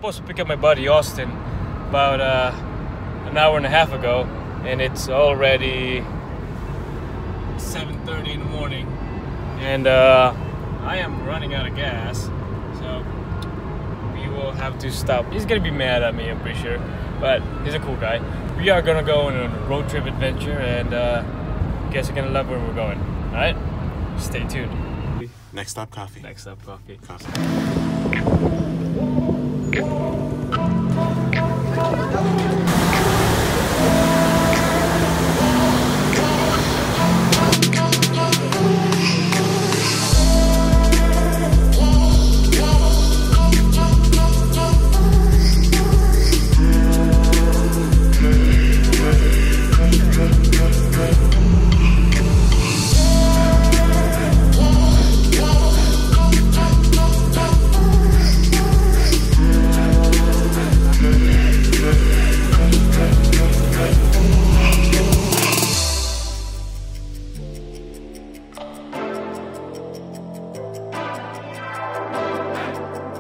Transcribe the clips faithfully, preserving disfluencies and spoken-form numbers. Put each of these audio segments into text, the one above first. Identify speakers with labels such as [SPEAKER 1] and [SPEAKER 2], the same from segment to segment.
[SPEAKER 1] supposed to pick up my buddy Austin about uh, an hour and a half ago, and it's already seven thirty in the morning, and uh, I am running out of gas, so we will have to stop. He's gonna be mad at me, I'm pretty sure, but he's a cool guy. We are gonna go on a road trip adventure, and uh, guess you're gonna love where we're going. All right, stay tuned.
[SPEAKER 2] Next stop, coffee.
[SPEAKER 1] Next stop, coffee.
[SPEAKER 2] Coffee.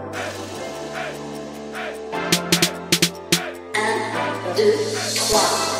[SPEAKER 3] deux, trois.